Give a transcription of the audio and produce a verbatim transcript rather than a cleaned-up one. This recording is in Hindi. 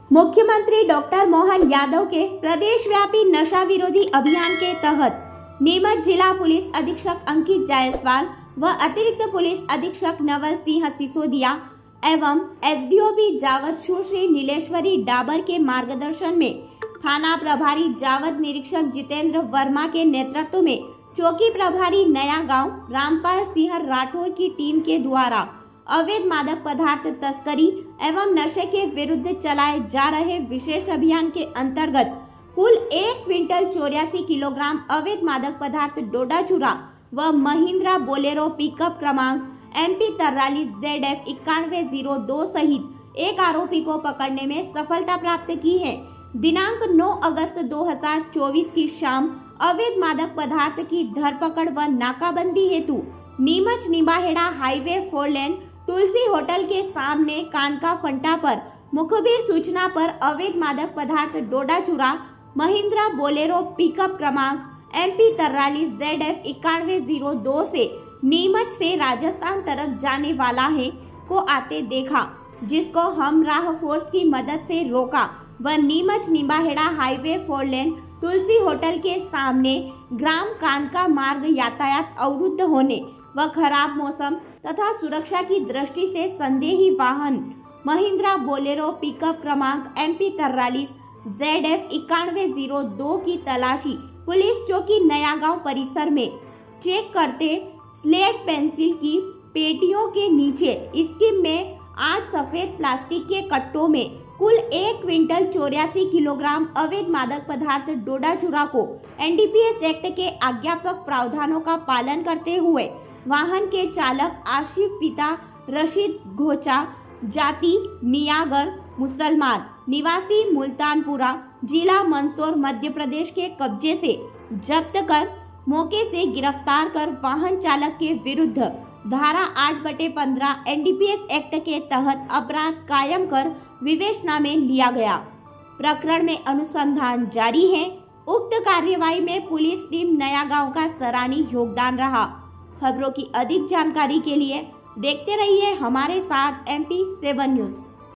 मुख्यमंत्री डॉक्टर मोहन यादव के प्रदेश व्यापी नशा विरोधी अभियान के तहत नीमच जिला पुलिस अधीक्षक अंकित जायसवाल व अतिरिक्त पुलिस अधीक्षक नवल सिंह सिसोदिया एवं एसडीओपी जावद सुश्री नीलेश्वरी डाबर के मार्गदर्शन में थाना प्रभारी जावद निरीक्षक जितेंद्र वर्मा के नेतृत्व में चौकी प्रभारी नया गांव रामपाल सिंह राठौर की टीम के द्वारा अवैध मादक पदार्थ तस्करी एवं नशे के विरुद्ध चलाए जा रहे विशेष अभियान के अंतर्गत कुल एक क्विंटल चौरासी किलोग्राम अवैध मादक पदार्थ डोडा चूरा व महिंद्रा बोलेरो पिकअप क्रमांक एम पी तैतालीस जेड एफ इक्यानवे जीरो दो सहित एक आरोपी को पकड़ने में सफलता प्राप्त की है। दिनांक नौ अगस्त दो हज़ार चौबीस की शाम अवैध मादक पदार्थ की धरपकड़ व नाकाबंदी हेतु Neemuch Nimbahera highway four lane Tulsi hotel के सामने कानका फंटा पर मुखबिर सूचना पर अवैध मादक पदार्थ डोडा चूरा महिंद्रा बोलेरो पिकअप क्रमांक एम पी तैतालीस जेड एफ इक्यानवे जीरो दो से नीमच से राजस्थान तरफ जाने वाला है को आते देखा, जिसको हम राह फोर्स की मदद से रोका व Neemuch Nimbahera highway four lane Tulsi hotel के सामने ग्राम कानका मार्ग यातायात अवरुद्ध होने व खराब मौसम तथा सुरक्षा की दृष्टि से संदेही वाहन महिंद्रा बोलेरो पिकअप क्रमांक एम पी तैतालीस जेड एफ इक्यानवे जीरो दो की तलाशी पुलिस चौकी नया गांव परिसर में चेक करते स्लेट पेंसिल की पेटियों के नीचे स्कीम में आठ सफेद प्लास्टिक के कट्टों में कुल एक क्विंटल चौरासी किलोग्राम अवैध मादक पदार्थ डोडा चूरा को N D P S act के आज्ञापक प्रावधानों का पालन करते हुए वाहन के चालक आशिफ पिता रशीद घोचा जाति मियागर मुसलमान निवासी मुल्तानपुरा जिला मंदसौर मध्य प्रदेश के कब्जे से जब्त कर मौके से गिरफ्तार कर वाहन चालक के विरुद्ध धारा आठ बटे पंद्रह N D P S act के तहत अपराध कायम कर विवेचना में लिया गया। प्रकरण में अनुसंधान जारी है। उक्त कार्यवाही में पुलिस टीम नया गांव का सराहनीय योगदान रहा। खबरों की अधिक जानकारी के लिए देखते रहिए हमारे साथ एम पी सेवन न्यूज।